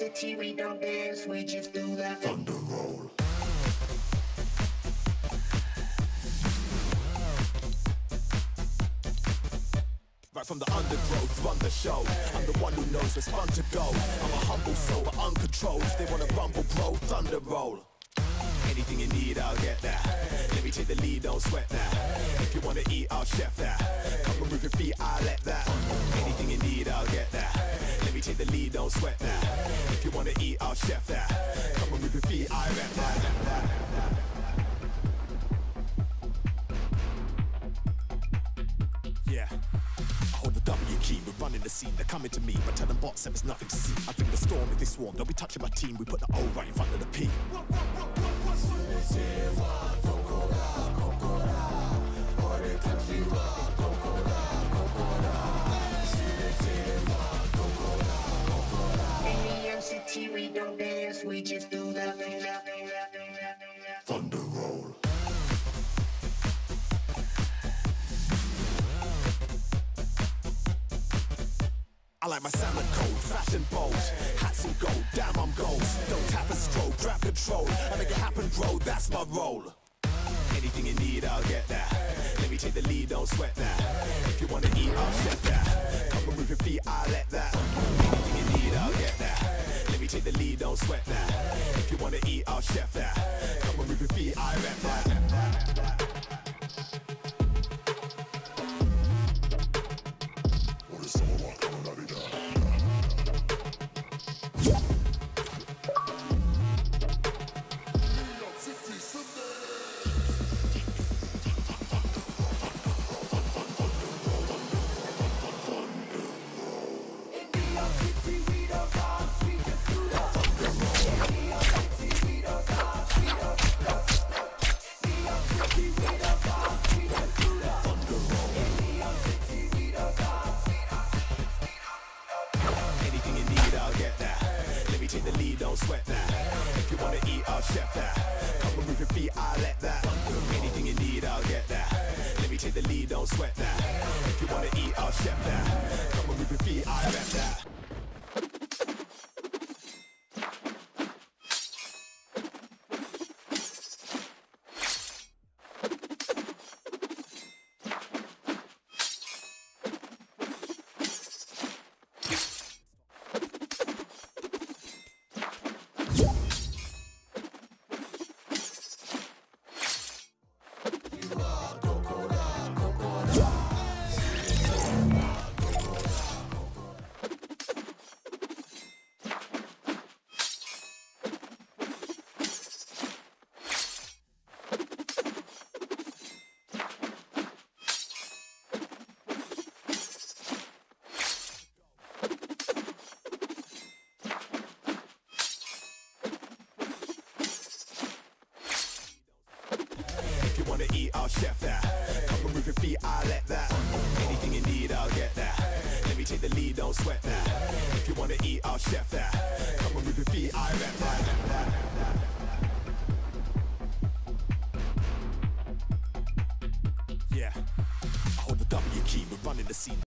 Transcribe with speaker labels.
Speaker 1: City, we don't dance, we just do that thunder roll.
Speaker 2: Right from the undergrowth, run the show. I'm the one who knows it's fun to go. I'm a humble soul, but uncontrolled. If they wanna rumble, bro, thunder roll. Anything you need, I'll get that. Let me take the lead, don't sweat that. If you wanna eat, I'll chef that. Come and move your feet, I'll let that. Anything you need, I'll get that. Let me take the lead, don't sweat that. If you wanna eat, I'll chef that. Come and move your feet, I rep that. Yeah. I hold the W key, we're running the scene. They're coming to me, but tell them bots there's nothing to see. I bring the storm if they swarm, they'll be touching my team. We put the O right in front of the P.
Speaker 1: City, we don't dance, we just do that thunder roll.
Speaker 2: I like my salmon cold, fashion bold. Hats and gold, damn I'm gold. Don't tap and scroll, grab control. I make it happen, bro, that's my role. Anything you need, I'll get that. Let me take the lead, don't sweat that. If you wanna eat, I'll chef that. Come and move your feet, I'll let that. Anything you need, I'll get that. Let me take the lead, don't sweat that. If you wanna eat, I'll chef that. Come and move your feet, I rep that. Take the lead, don't sweat that. If you wanna eat, I'll chef that. Come and move your feet, I'll let that. Anything you need, I'll get that. Let me take the lead, don't sweat that. If you wanna eat, I'll chef that. Come and move your feet, I rep that. If you wanna eat, I'll chef that. Come and move your feet, I'll let that. Anything you need, I'll get that. Let me take the lead, don't sweat that. If you wanna eat, I'll chef that. Come and move your feet, I rep that. Yeah. I hold the W key, we're running the scene.